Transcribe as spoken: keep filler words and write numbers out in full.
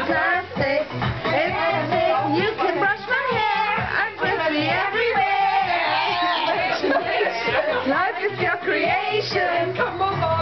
plastic. It's plastic. You can brush my hair. I'm frisbee everywhere. Life is your creation. Come on.